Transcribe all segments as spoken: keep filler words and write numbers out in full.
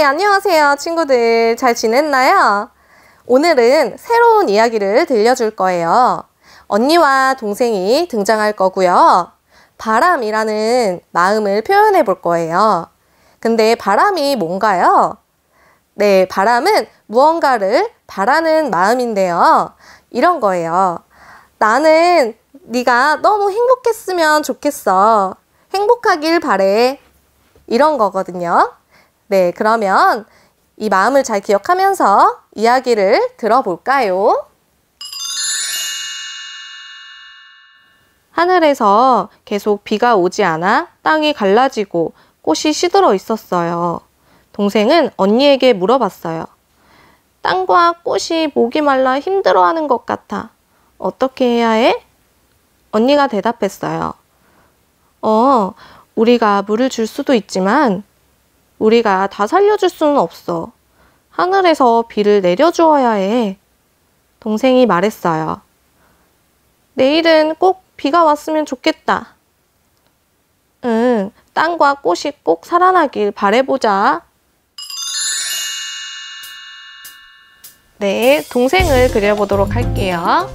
안녕하세요, 친구들. 잘 지냈나요? 오늘은 새로운 이야기를 들려줄 거예요. 언니와 동생이 등장할 거고요. 바람이라는 마음을 표현해 볼 거예요. 근데 바람이 뭔가요? 네, 바람은 무언가를 바라는 마음인데요. 이런 거예요. 나는 네가 너무 행복했으면 좋겠어. 행복하길 바래. 이런 거거든요. 네, 그러면 이 마음을 잘 기억하면서 이야기를 들어볼까요? 하늘에서 계속 비가 오지 않아 땅이 갈라지고 꽃이 시들어 있었어요. 동생은 언니에게 물어봤어요. 땅과 꽃이 목이 말라 힘들어하는 것 같아. 어떻게 해야 해? 언니가 대답했어요. 어, 우리가 물을 줄 수도 있지만 우리가 다 살려줄 수는 없어. 하늘에서 비를 내려주어야 해. 동생이 말했어요. 내일은 꼭 비가 왔으면 좋겠다. 응, 땅과 꽃이 꼭 살아나길 바라보자. 네, 동생을 그려보도록 할게요.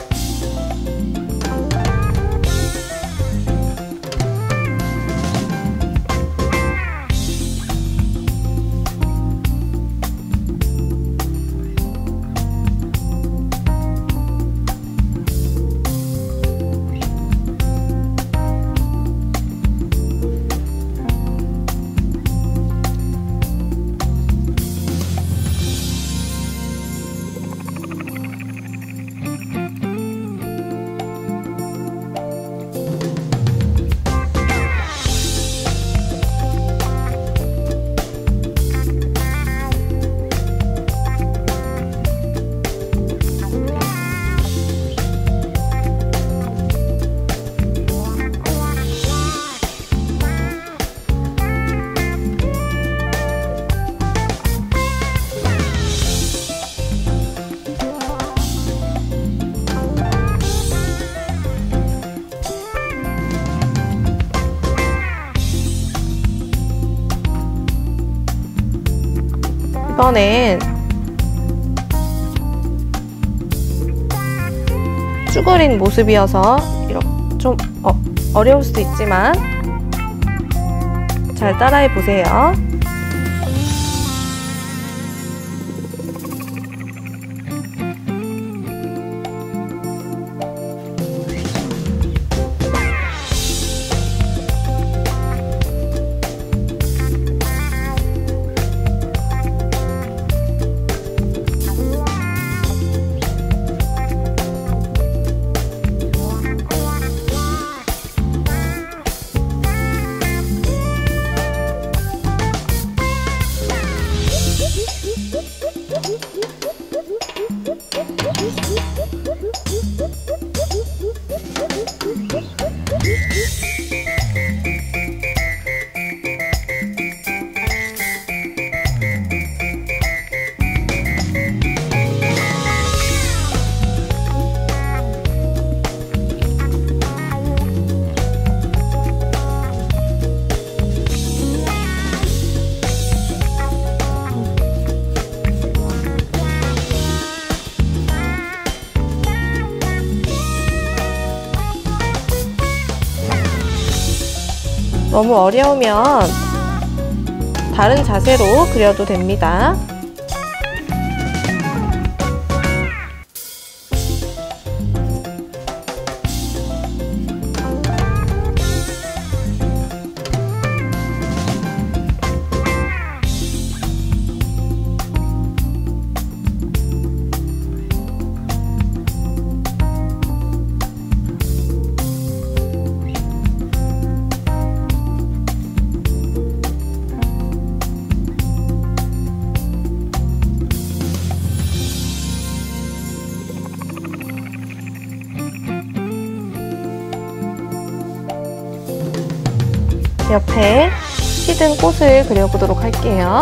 이번엔 쭈그린 모습이어서 이렇게 좀 어, 어려울 수도 있지만 잘 따라해 보세요. 너무 어려우면 다른 자세로 그려도 됩니다. 옆에 시든 꽃을 그려보도록 할게요.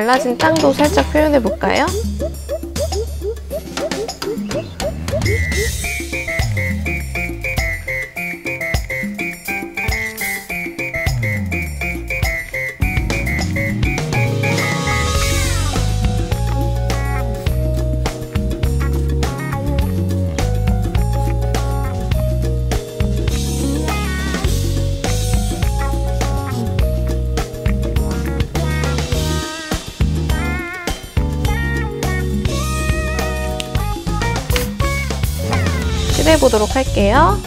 갈라진 땅도 살짝 표현해 볼까요? 칠해보도록 할게요.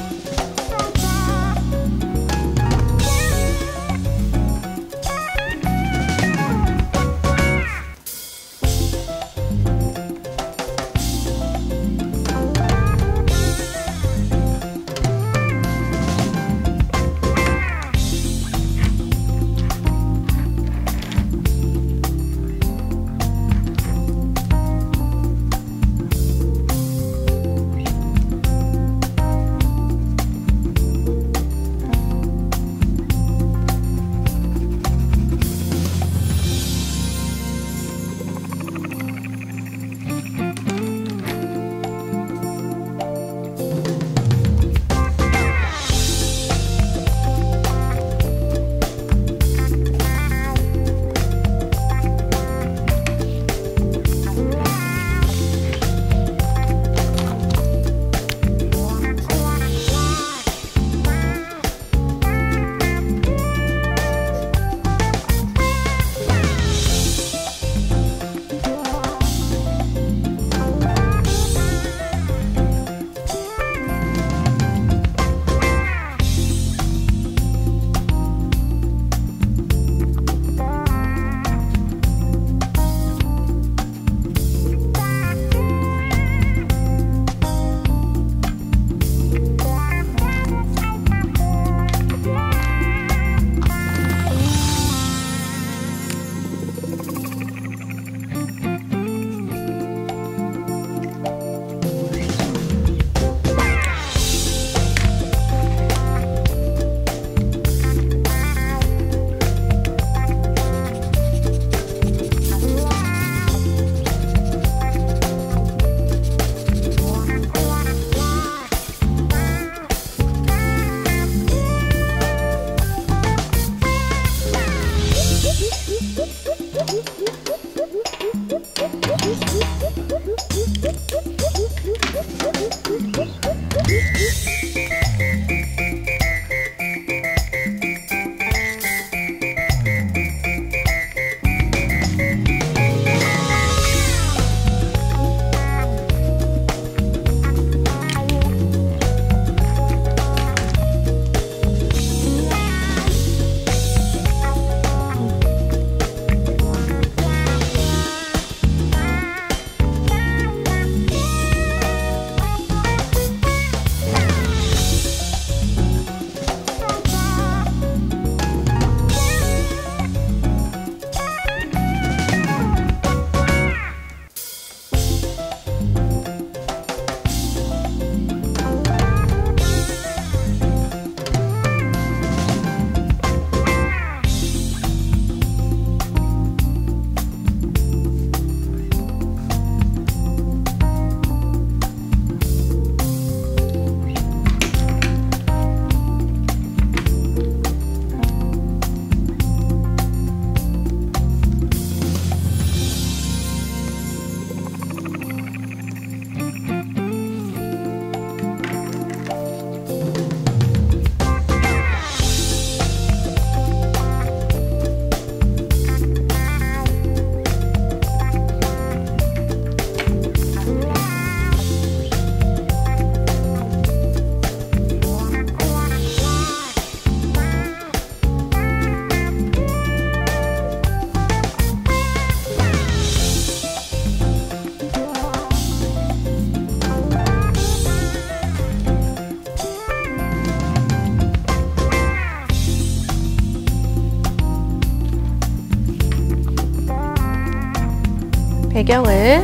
배경을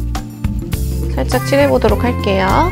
살짝 칠해보도록 할게요.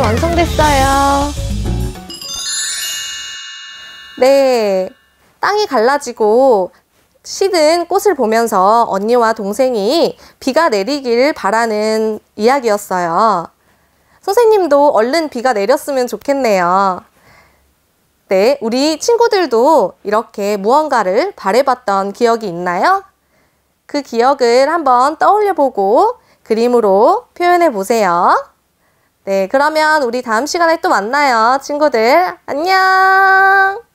완성됐어요. 네, 땅이 갈라지고 시든 꽃을 보면서 언니와 동생이 비가 내리길 바라는 이야기였어요. 선생님도 얼른 비가 내렸으면 좋겠네요. 네, 우리 친구들도 이렇게 무언가를 바라봤던 기억이 있나요? 그 기억을 한번 떠올려보고 그림으로 표현해 보세요. 네, 그러면 우리 다음 시간에 또 만나요, 친구들. 안녕!